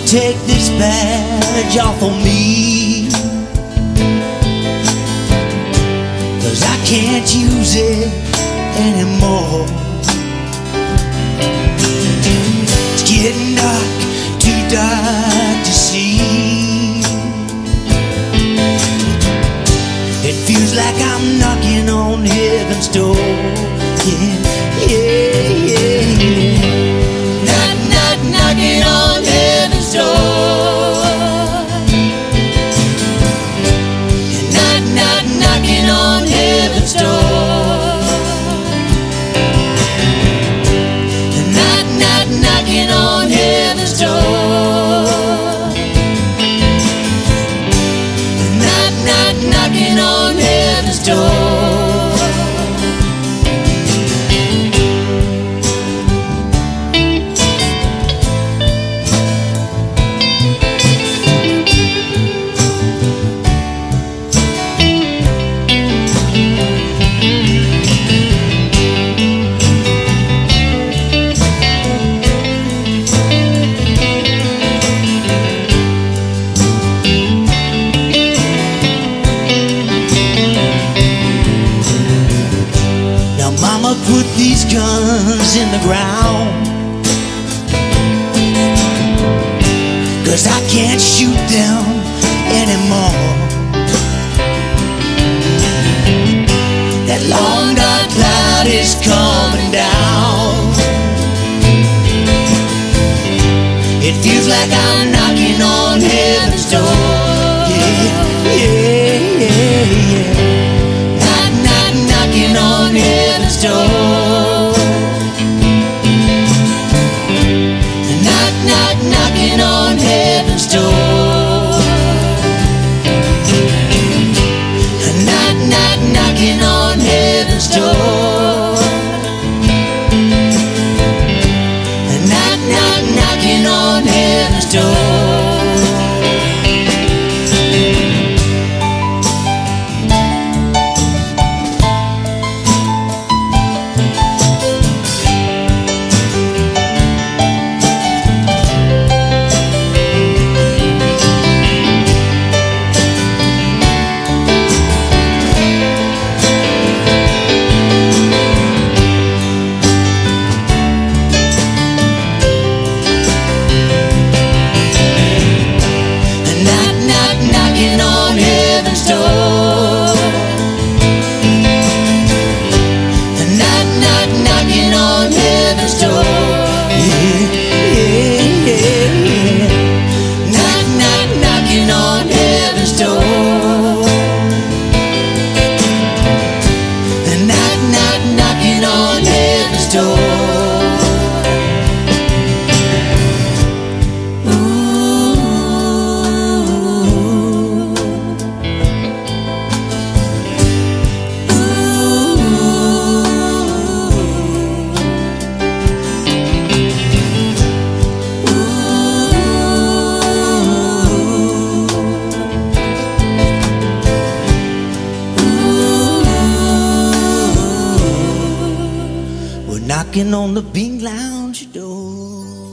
take this badge off of me, 'cause I can't use it anymore. It's getting dark, too dark to see. It feels like I'm knocking on heaven's door. Yeah, yeah, yeah, yeah. Knock, knock, knocking on heaven's door. Knock, knock, knocking on heaven's door. Knock, knock, knocking on heaven's door. Knock, knock, knocking on heaven's door. Mama put these guns in the ground, 'cause I can't shoot them anymore. That long dark cloud is coming down. It feels like I'm knocking on heaven's door. Yeah, yeah, yeah, yeah. Knock, knock, knocking on heaven's door. Knock, knock, knocking on heaven's door. Knock, knock, knocking on heaven's door. Knock, knock, knocking on heaven's door. Knocking on heaven's door. Knock, knock, knocking on heaven's door. Yeah, yeah, yeah, yeah. Knock, knock, knocking on heaven's door. Knock, knock, knocking on heaven's door. Knocking on the Bing Lounge door.